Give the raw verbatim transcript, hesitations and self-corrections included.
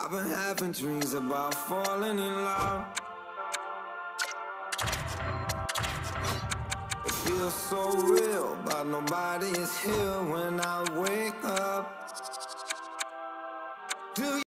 I've been having dreams about falling in love. It feels so real, but nobody is here when I wake up.